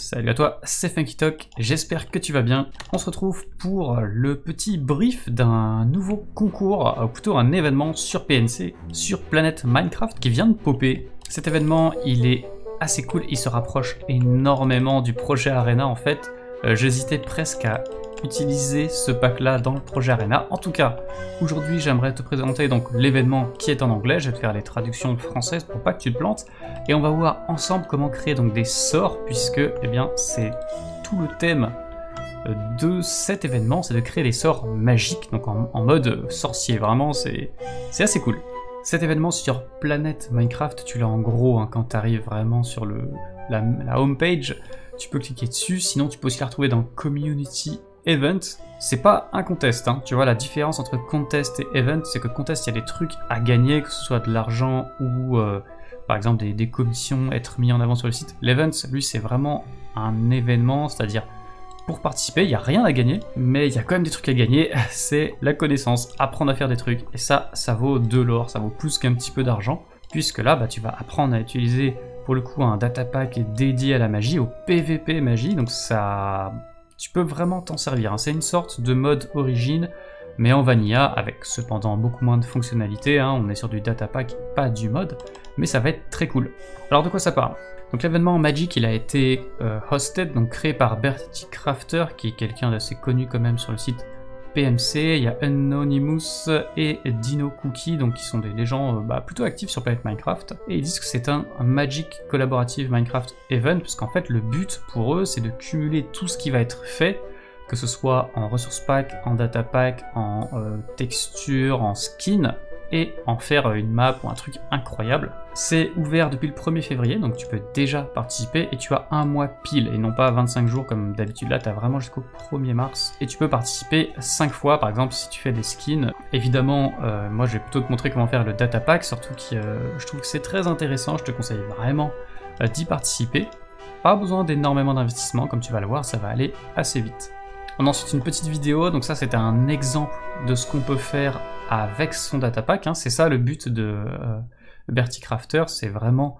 Salut à toi, c'est FunkyTalk, j'espère que tu vas bien. On se retrouve pour le petit brief d'un nouveau concours, ou plutôt un événement sur PNC, sur Planète Minecraft qui vient de popper. Cet événement, il est assez cool, il se rapproche énormément du projet Arena en fait. J'hésitais presque à utiliser ce pack là dans le projet Arena. En tout cas, aujourd'hui j'aimerais te présenter donc l'événement qui est en anglais. Je vais te faire les traductions françaises pour pas que tu te plantes. Et on va voir ensemble comment créer donc des sorts, puisque eh bien c'est tout le thème de cet événement, c'est de créer des sorts magiques, donc en mode sorcier. Vraiment c'est assez cool. Cet événement sur Planète Minecraft, tu l'as en gros hein, quand tu arrives vraiment sur la home page, tu peux cliquer dessus, sinon tu peux aussi la retrouver dans Community Event. C'est pas un contest, hein. Tu vois la différence entre contest et event, c'est que contest il y a des trucs à gagner, que ce soit de l'argent ou par exemple des commissions, être mis en avant sur le site. L'event, lui c'est vraiment un événement, c'est-à-dire pour participer, il n'y a rien à gagner, mais il y a quand même des trucs à gagner, c'est la connaissance, apprendre à faire des trucs, et ça vaut de l'or, ça vaut plus qu'un petit peu d'argent, puisque là, bah, tu vas apprendre à utiliser, pour le coup, un data pack dédié à la magie, au PVP magie, donc ça... tu peux vraiment t'en servir, hein. C'est une sorte de mode origine, mais en vanilla, avec cependant beaucoup moins de fonctionnalités, hein. On est sur du data pack, pas du mode, mais ça va être très cool. Alors de quoi ça parle ? Donc l'événement Magic, il a été hosted, donc créé par Bertie Crafter, qui est quelqu'un d'assez connu quand même sur le site PMC. Il y a Anonymous et Dino Cookie, donc qui sont des gens plutôt actifs sur Planet Minecraft. Et ils disent que c'est un Magic Collaborative Minecraft Event, puisqu'en fait le but pour eux, c'est de cumuler tout ce qui va être fait, que ce soit en ressources pack, en data pack, en texture, en skin, et en faire une map ou un truc incroyable. C'est ouvert depuis le 1er février, donc tu peux déjà participer et tu as un mois pile et non pas 25 jours comme d'habitude. Là, tu as vraiment jusqu'au 1er mars et tu peux participer 5 fois, par exemple, si tu fais des skins. Évidemment, moi, je vais plutôt te montrer comment faire le data pack, surtout que je trouve que c'est très intéressant. Je te conseille vraiment d'y participer. Pas besoin d'énormément d'investissement, comme tu vas le voir, ça va aller assez vite. On a ensuite une petite vidéo, donc ça c'était un exemple de ce qu'on peut faire avec son data pack, hein. C'est ça le but de Bertie Crafter, c'est vraiment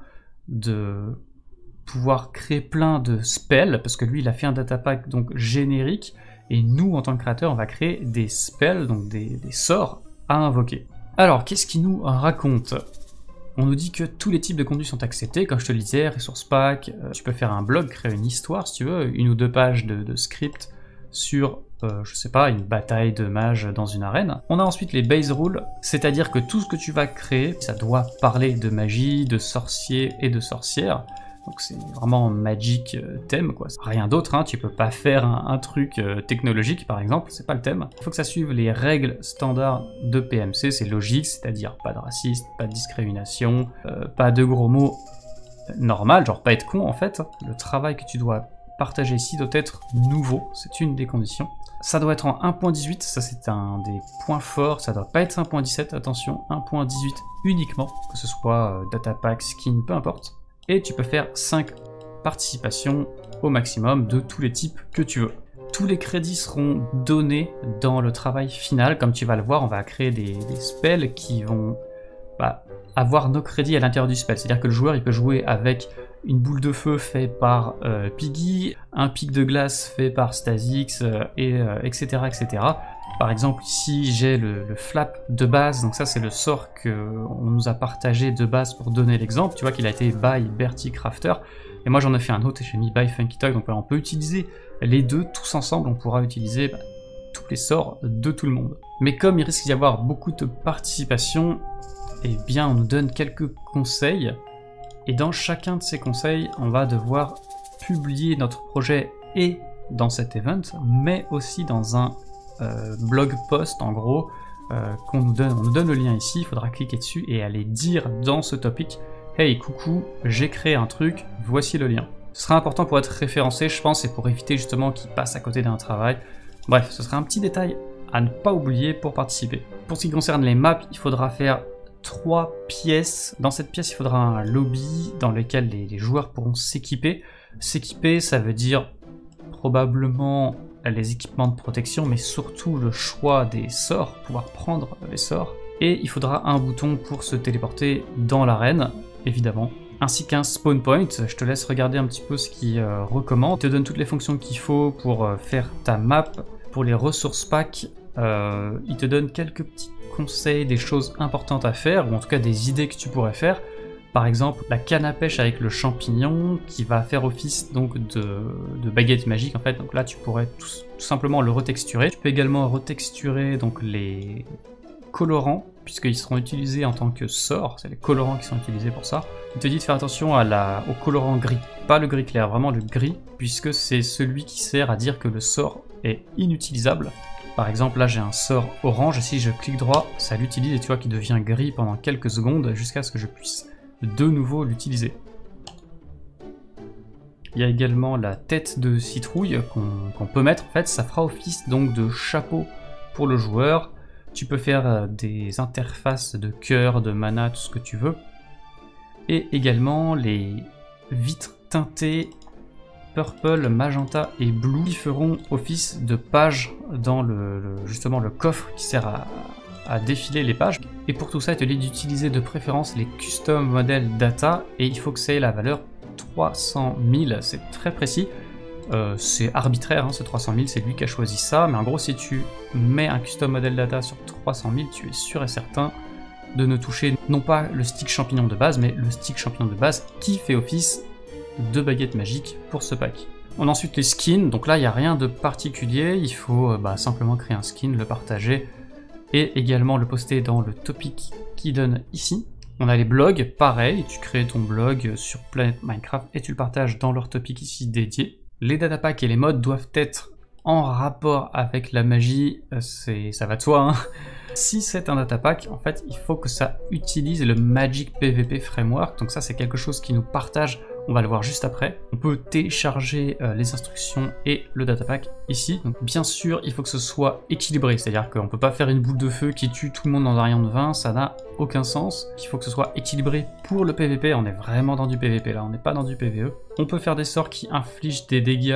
de pouvoir créer plein de spells, parce que lui il a fait un data pack donc générique, et nous en tant que créateur on va créer des spells, donc des sorts à invoquer. Alors qu'est-ce qu'il nous raconte ? On nous dit que tous les types de contenus sont acceptés, comme je te le disais, ressources pack, tu peux faire un blog, créer une histoire si tu veux, 1 ou 2 pages de script, sur, je sais pas, une bataille de mages dans une arène. On a ensuite les base rules, c'est-à-dire que tout ce que tu vas créer, ça doit parler de magie, de sorciers et de sorcières. Donc c'est vraiment magic thème, quoi. Rien d'autre, hein. Tu peux pas faire un truc technologique, par exemple, c'est pas le thème. Il faut que ça suive les règles standards de PMC, c'est logique, c'est-à-dire pas de racisme, pas de discrimination, pas de gros mots normal, genre pas être con en fait. Le travail que tu dois partager ici doit être nouveau, c'est une des conditions. Ça doit être en 1.18, ça c'est un des points forts, ça doit pas être 1.17, attention, 1.18 uniquement, que ce soit data pack, skin, peu importe. Et tu peux faire 5 participations au maximum de tous les types que tu veux. Tous les crédits seront donnés dans le travail final, comme tu vas le voir, on va créer des spells qui vont avoir nos crédits à l'intérieur du spell, c'est-à-dire que le joueur il peut jouer avec une boule de feu faite par Piggy, un pic de glace fait par Stasix, etc., etc. Par exemple, ici, j'ai le flap de base, donc ça, c'est le sort qu'on nous a partagé de base pour donner l'exemple. Tu vois qu'il a été by Bertie Crafter, et moi, j'en ai fait un autre et j'ai mis by FunkyTalk, donc voilà, on peut utiliser les deux, tous ensemble, on pourra utiliser tous les sorts de tout le monde. Mais comme il risque d'y avoir beaucoup de participation, eh bien, on nous donne quelques conseils. Et dans chacun de ces conseils, on va devoir publier notre projet et dans cet event, mais aussi dans un blog post en gros qu'on nous donne. On nous donne le lien ici, il faudra cliquer dessus et aller dire dans ce topic « Hey, coucou, j'ai créé un truc, voici le lien ». Ce sera important pour être référencé, je pense, et pour éviter justement qu'il passe à côté d'un travail. Bref, ce sera un petit détail à ne pas oublier pour participer. Pour ce qui concerne les maps, il faudra faire 3 pièces. Dans cette pièce, il faudra un lobby dans lequel les joueurs pourront s'équiper. S'équiper, ça veut dire probablement les équipements de protection, mais surtout le choix des sorts, pouvoir prendre les sorts. Et il faudra un bouton pour se téléporter dans l'arène, évidemment. ainsi qu'un spawn point. Je te laisse regarder un petit peu ce qu'il recommande. Il te donne toutes les fonctions qu'il faut pour faire ta map. Pour les ressources packs, il te donne quelques petits conseils, des choses importantes à faire, ou en tout cas des idées que tu pourrais faire. Par exemple, la canne à pêche avec le champignon qui va faire office donc de baguette magique en fait. Donc là, tu pourrais tout simplement le retexturer. Tu peux également retexturer donc les colorants, puisqu'ils seront utilisés en tant que sort, c'est les colorants qui sont utilisés pour ça. Il te dit de faire attention au colorant gris, pas le gris clair, vraiment le gris, puisque c'est celui qui sert à dire que le sort est inutilisable. Par exemple, là j'ai un sort orange, et si je clique droit, ça l'utilise, et tu vois qu'il devient gris pendant quelques secondes, jusqu'à ce que je puisse de nouveau l'utiliser. Il y a également la tête de citrouille qu'on peut mettre, en fait ça fera office donc de chapeau pour le joueur. Tu peux faire des interfaces de cœur, de mana, tout ce que tu veux. Et également les vitres teintées purple, magenta et blue qui feront office de pages dans justement le coffre qui sert à défiler les pages. Et pour tout ça, il te dit d'utiliser de préférence les custom model data et il faut que ça ait la valeur 300 000, c'est très précis. C'est arbitraire, hein, ce 300 000, c'est lui qui a choisi ça, mais en gros si tu mets un custom model data sur 300 000, tu es sûr et certain de ne toucher non pas le stick champignon de base, mais le stick champignon de base qui fait office de baguette magique pour ce pack. On a ensuite les skins, donc là il n'y a rien de particulier, il faut simplement créer un skin, le partager, et également le poster dans le topic qui donne ici. On a les blogs, pareil, tu crées ton blog sur Planet Minecraft et tu le partages dans leur topic ici dédié. Les datapacks et les mods doivent être en rapport avec la magie, ça va de soi, hein. Si c'est un datapack, en fait, il faut que ça utilise le Magic PVP Framework, donc ça c'est quelque chose qui nous partage, on va le voir juste après. On peut télécharger les instructions et le datapack ici. Donc bien sûr, il faut que ce soit équilibré, c'est-à-dire qu'on peut pas faire une boule de feu qui tue tout le monde dans un rayon de 20, ça n'a aucun sens. Il faut que ce soit équilibré pour le PVP, on est vraiment dans du PVP là, on n'est pas dans du PVE. On peut faire des sorts qui infligent des dégâts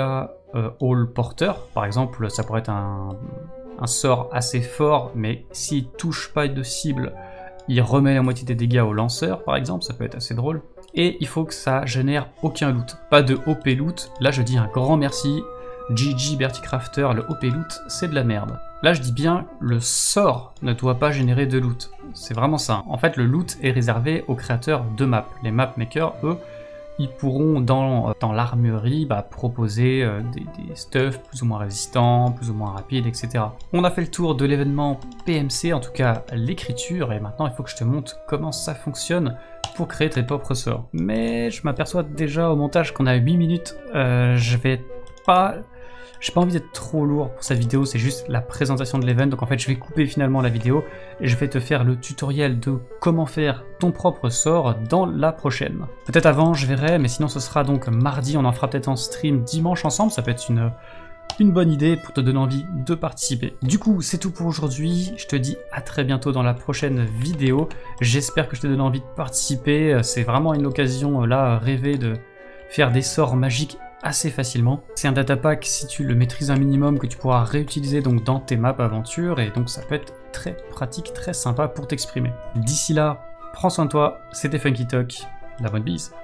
all porteur, par exemple ça pourrait être un sort assez fort, mais s'il touche pas de cible, il remet la moitié des dégâts au lanceur, par exemple, ça peut être assez drôle. Et il faut que ça génère aucun loot, pas de OP loot. Là je dis un grand merci, GG Bertie Crafter, le OP loot c'est de la merde. Là je dis bien, le sort ne doit pas générer de loot, c'est vraiment ça. En fait le loot est réservé aux créateurs de maps. Les map makers, eux, ils pourront dans l'armurerie proposer des stuffs plus ou moins résistants, plus ou moins rapides, etc. On a fait le tour de l'événement PMC, en tout cas l'écriture, et maintenant il faut que je te montre comment ça fonctionne pour créer tes propres sorts. Mais je m'aperçois déjà au montage qu'on a 8 minutes, j'ai pas envie d'être trop lourd pour cette vidéo, c'est juste la présentation de l'event, donc en fait je vais couper finalement la vidéo et je vais te faire le tutoriel de comment faire ton propre sort dans la prochaine. Peut-être avant je verrai, mais sinon ce sera donc mardi, on en fera peut-être en stream dimanche ensemble, ça peut être une bonne idée pour te donner envie de participer. Du coup c'est tout pour aujourd'hui, je te dis à très bientôt dans la prochaine vidéo, j'espère que je te donne envie de participer, c'est vraiment une occasion là rêver de faire des sorts magiques assez facilement. C'est un datapack si tu le maîtrises un minimum que tu pourras réutiliser donc dans tes maps aventures et donc ça peut être très pratique, très sympa pour t'exprimer. D'ici là, prends soin de toi, c'était Funky Talk, la bonne bise.